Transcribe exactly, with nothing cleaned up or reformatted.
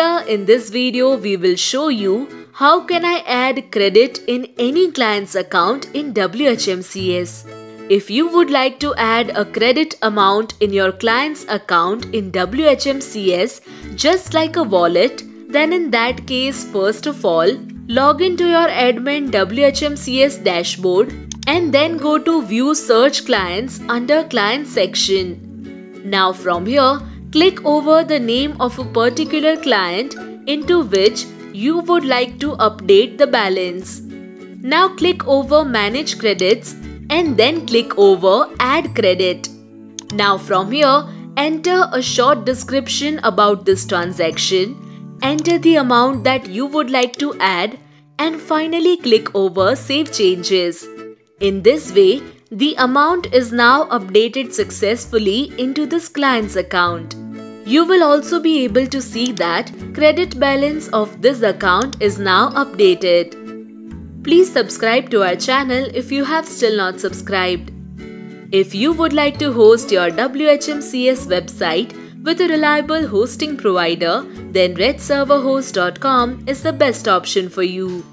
Here in this video we will show you how can I add credit in any client's account in W H M C S. If you would like to add a credit amount in your client's account in W H M C S just like a wallet, then in that case first of all log into your admin W H M C S dashboard and then go to View Search Clients under Client section. Now from here, click over the name of a particular client into which you would like to update the balance. Now click over Manage Credits and then click over Add Credit. Now from here, enter a short description about this transaction, enter the amount that you would like to add and finally click over Save Changes. In this way, the amount is now updated successfully into this client's account. You will also be able to see that credit balance of this account is now updated. Please subscribe to our channel if you have still not subscribed. If you would like to host your W H M C S website with a reliable hosting provider, then red server host dot com is the best option for you.